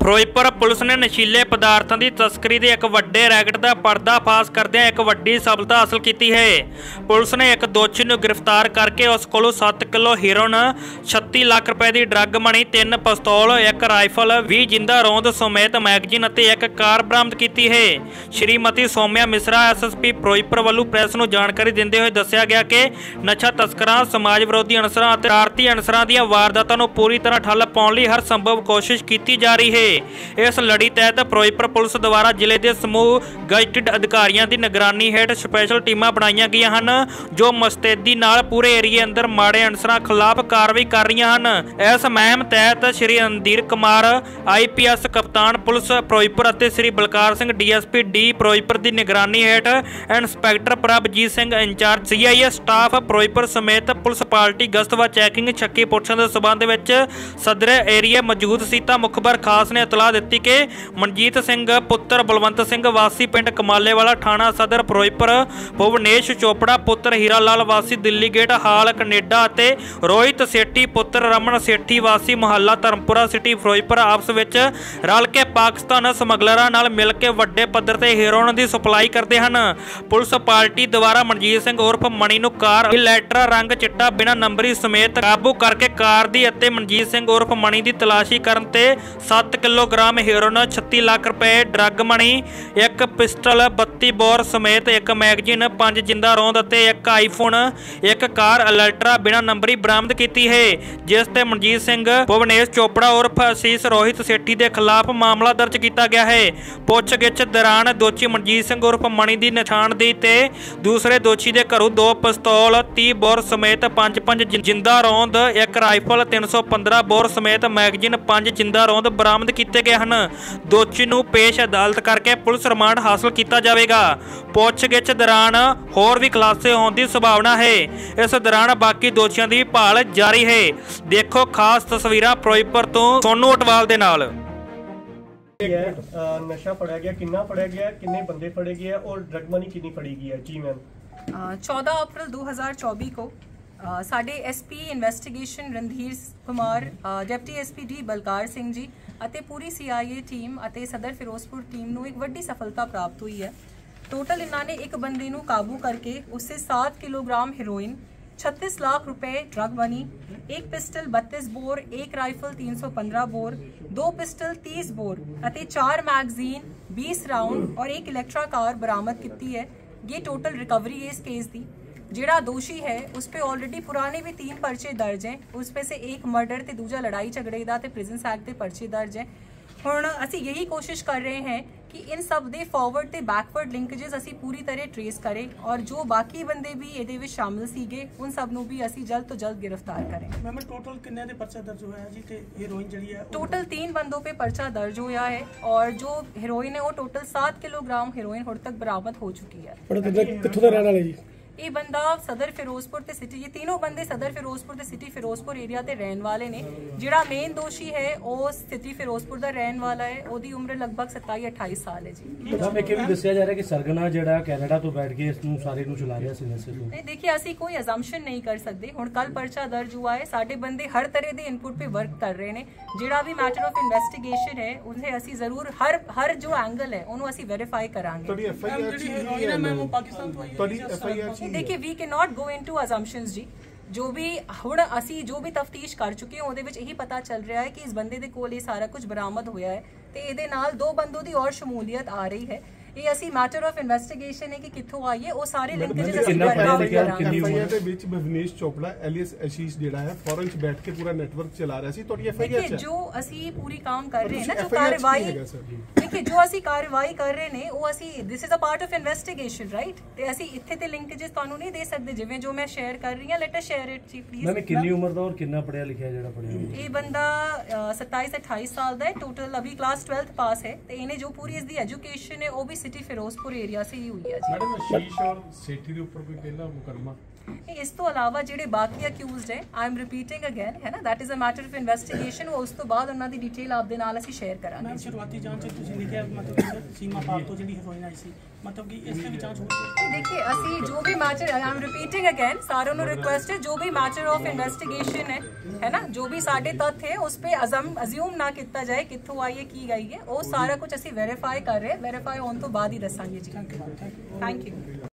Firozpur police ਨੇ ਨਸ਼ੀਲੇ ਪਦਾਰਥਾਂ ਦੀ ਤਸਕਰੀ ਦੇ ਇੱਕ ਵੱਡੇ ਰੈਕਟ ਦਾ ਪਰਦਾਫਾਸ਼ ਕਰਦਿਆਂ ਇੱਕ ਵੱਡੀ ਸਫਲਤਾ ਹਾਸਲ ਕੀਤੀ ਹੈ। ਪੁਲਿਸ ਨੇ ਇੱਕ ਦੋਸ਼ੀ ਨੂੰ ਗ੍ਰਿਫਤਾਰ ਕਰਕੇ ਉਸ ਕੋਲੋਂ 7 ਕਿਲੋ ਹੀਰੋਇਨ, 36 ਲੱਖ ਰੁਪਏ ਦੀ ਡਰੱਗ ਮਨੀ, 3 ਪਿਸਤੌਲ, 1 ਰਾਈਫਲ, 20 ਜਿੰਦਾ ਰੌਂਦ ਸਮੇਤ ਮੈਗਜ਼ੀਨ ਅਤੇ ਇੱਕ ਕਾਰ ਬਰਾਮਦ ਕੀਤੀ ਹੈ। ਸ਼੍ਰੀਮਤੀ ਸੌਮਿਆ ਮਿਸਰਾ SSP ਫਿਰੋਜ਼ਪੁਰ ਵੱਲੋਂ ਪ੍ਰੈਸ ਨੂੰ ਜਾਣਕਾਰੀ ਦਿੰਦੇ ਹੋਏ ਦੱਸਿਆ ਗਿਆ ਕਿ ਨਸ਼ਾ ਤਸਕਰਾਂ, ਸਮਾਜ ਵਿਰੋਧੀ ਅਨਸਰਾਂ ਅਤੇ ਆਰਤੀ ਅਨਸਰਾਂ ਦੀਆਂ ਵਾਰਦਾਤਾਂ ਨੂੰ ਪੂਰੀ ਤਰ੍ਹਾਂ ਠੱਲ ਪਾਉਣ ਲਈ ਹਰ ਸੰਭਵ ਕੋਸ਼ਿਸ਼ ਕੀਤੀ ਜਾ ਰਹੀ ਹੈ। इस लड़ी तहत फिरोजपुर पुलिस द्वारा जिले के समूह गजटेड अधिकारियों की निगरानी हेठ स्पैशल टीमां बनाई गई हैं जो मुस्तैदी नाल पूरे एरिए अंदर माड़े अनसरां खिलाफ कार्रवाई कर रही हैं। इस मुहिम तहत श्री रणधीर कुमार IPS कप्तान पुलिस फिरोजपुर और श्री बलकार सिंह DSP D फिरोजपुर की निगरानी हेठ inspector Prabhjit Singh incharge CIS staff Firozpur समेत पुलिस पार्टी गश्त व चैकिंग छक्की पुछण के संबंध में सदर एरिए मौजूद सीता मुखबर खास ने इतला दी कि मनजीत सिंह पुत्र बलवंत सिंह वासी पिंड कमाले वाला थाना सदर फिरोजपुर, भुवनेश चोपड़ा पुत्र हीरा लाल वासी दिल्ली गेट हाल कनेडा ते रोहित सेठी पुत्र रमन सेठी वासी मुहल्ला धर्मपुरा सिटी फिरोजपुर आपस विच रल के पाकिस्तान समगलरां नाल मिल के वड्डे पद्धर ते हीरोइन की सप्लाई करते हैं। पुलिस पार्टी द्वारा मनजीत सिंह उर्फ मनी नूं कार इलैक्ट्रा रंग चिट्टा बिना नंबरी समेत काबू करके कार दी अते मनजीत सिंह उर्फ मनी की तलाशी करन ते 7 किलोग्राम हीरोइन, 36 लाख रुपए ड्रग मनी, 1 पिस्टल, 32 बोर समेत 1 मैगजीन, 5 जिंदा रौंद और 1 आईफोन, 1 कार अल्ट्रा बिना नंबरी बरामद की है, जिस ते मनजीत सिंह भुवनेश चोपड़ा उर्फ आशीष रोहित सेठी के खिलाफ मामला दर्ज किया गया है। पुछगिछ दौरान दोषी मनजीत सिंह उर्फ मनी की निशानदेही ते दूसरे दोषी के घरों 2 पिस्तौल, 30 बोर समेत 5 जिंदा रौंद, 1 राइफल, 315 बोर समेत मैगजीन, 5 जिंदा रौंद बरामद किए गए हैं। दोषी नूं पेश अदालत करके पुलिस रिमांड हासिल किया जाएगा। पुछगिछ दौरान होर भी खुलासे होने की संभावना है। इस दौरान बाकी दोषियों की भाल जारी है। देखो खास तस्वीरां फिरोजपुर तो सोनू अटवाल दे नाल। नशा फड़िया गया, कितना फड़िया गया, कितने बंदे फड़े गए और ड्रग मनी कितनी फड़ी गई है? जी मैम। 14 अप्रैल 2024 को साडे SP investigation Randhir Kumar, deputy SP D Balkar Singh ji ਅਤੇ पूरी CIA टीम ਅਤੇ सदर फिरोजपुर टीम ਨੂੰ एक ਵੱਡੀ सफलता प्राप्त हुई है। टोटल इन्होंने एक बंदे ਨੂੰ काबू करके उससे 7 किलोग्राम हीरोइन, 36 लाख रुपए drug money, 1 pistol 32 bore, 1 rifle 315 bore, 2 pistol 30 bore ਅਤੇ 4 मैगजीन, 20 राउंड और 1 इलैक्ट्रा कार बरामद की है। ये टोटल रिकवरी है इस केस की। जिहड़ा दोषी है उस पर ऑलरेडी पुराने भी 3 पर्चे दर्ज हैं, उस पे से एक मर्डर ते दूजा लड़ाई झगड़े का ते प्रिजन एक्ट के पर्चे दर्ज हैं। हुण असी यही कोशिश कर रहे हैं कि इन सब दे फॉरवर्ड ते बैकवर्ड लिंकेजेस असी पूरी तरह ट्रेस करें और जो बाकी बंदे भी इहदे विच शामिल सीगे उन सब नूं भी असी जल्द तो जल्द गिरफ्तार करें। मैम टोटल किन्ने दे पर्चा दर्ज होया है जी ते हीरोइन जिहड़ी है? टोटल 3 बंदों पे पर्चा दर्ज होया है और जो हीरोइन है वो टोटल 7 किलोग्राम हीरोइन हुण तक बरामद हो चुकी है। कित्थों दा रहने वाले जी? ये बंदा सदर फिरोजपुर ते सिटी, ये तीनों बंदे सदर फिरोजपुर ते सिटी फिरोजपुर एरिया ते रहन वाले ने। जिहड़ा मेन दोषी है वो सिटी फिरोजपुर दा रहन वाला है, ओदी उम्र लगभग 27-28 साल है जी। मैम एक भी दस्सिया जा रहा है कि सरगना जिहड़ा कनाडा तो बैठ के इसनूं सारे नूं चला रहा सी नशे तो। नहीं देखिए असी कोई अजम्पशन नहीं कर सकते। हुण कल पर्चा दर्ज हुआ है, साडे बंदे हर तरह दे इनपुट पे वर्क कर रहे ने। जिहड़ा भी मैटर ऑफ इन्वेस्टिगेशन है उन्हें असी जरूर हर जो एंगल है उन्होंने असी वेरीफाई करांगे। देखिए we can not go into assumptions जी। जो भी हुण असी जो भी तफ्तीश कर चुके हैं उहदे विच यही पता चल रहा है कि इस बंदे दे कोल ये सारा कुछ बरामद होया है ते इहदे नाल 2 बंदों की और शमूलियत आ रही है। ये असी मैटर ऑफ इन्वेस्टिगेशन है कि कित्थों आई है वो सारे लिंकेजेस असी वर्कआउट करांगे। FIR ਦੇ ਵਿੱਚ भुवनेश चोपड़ा एलियस आशीष ਜਿਹੜਾ ਹੈ ਫੋਰਨ ਚ बैठ के पूरा नेटवर्क चला रहा ਸੀ। ਤੁਹਾਡੀ FIR देखिए जो असी पूरी काम कर रहे हैं ना, जो कार्रवाई देखिए जो असी कार्रवाई कर रहे ने वो असी this is a part of investigation right ते असी इत्थे ते लिंकेजेस ਤੁਹਾਨੂੰ नहीं दे सकते जिवें जो मैं शेयर कर रही हां। लेट अस शेयर इट जी प्लीज। मैंने कितनी उम्र दा और कितना पढ़िया लिखिया जेड़ा पढ़िया? ये बंदा 27-28 साल दा है, टोटल अभी क्लास 12th पास है ते इन्हें जो पूरी इसकी एजुकेशन है वो भी सिटी फिरोजपुर एरिया से ही हुई है जी। मैडम आशीष और सेठी के ऊपर कोई पहला मुकदमा ਇਸ ਤੋਂ ਇਲਾਵਾ ਜਿਹੜੇ ਬਾਕੀ ਅਕਿਊਜ਼ਡ ਹੈ, ਆਈ ਐਮ ਰਿਪੀਟਿੰਗ ਅਗੇਨ, ਹੈ ਨਾ, that is a matter of investigation. ਉਸ ਤੋਂ ਬਾਅਦ ਉਹਨਾਂ ਦੀ ਡਿਟੇਲ ਆਪਦੇ ਨਾਲ ਅਸੀਂ ਸ਼ੇਅਰ ਕਰਾਂਗੇ। ਮੈਮ ਸ਼ੁਰੂਆਤੀ ਜਾਂਚ ਚ ਤੁਸੀਂ ਲਿਖਿਆ ਮਤਲਬ ਕਿ ਸੀਮਾ ਪਾਰ ਤੋਂ ਜਿਹੜੀ ਹੀਰੋਇਨ ਆਈ ਸੀ, ਮਤਲਬ ਕਿ ਇਸ ਤੇ ਵੀ ਜਾਂਚ ਹੋਈ। देखिए ਅਸੀਂ जो भी matter, I am repeating again, सारों ਨੂੰ रिक्वेस्ट है जो भी मैटर ऑफ इन्वेस्टिगेशन है ना, जो भी ਸਾਡੇ ਤੱਥ ਹੈ ਉਸ पे ਅਜ਼ਿਊਮ ਨਾ ਕੀਤਾ ਜਾਏ ਕਿੱਥੋਂ ਆਈ ਹੈ ਕੀ ਗਈ ਹੈ, ਉਹ ਸਾਰਾ ਕੁਝ ਅਸੀਂ ਵੈਰੀਫਾਈ ਕਰ ਰਹੇ, ਵੈਰੀਫਾਈ ਹੋਣ ਤੋਂ ਬਾਅਦ ਹੀ ਦੱਸਾਂਗੇ ਜੀ। Thank you.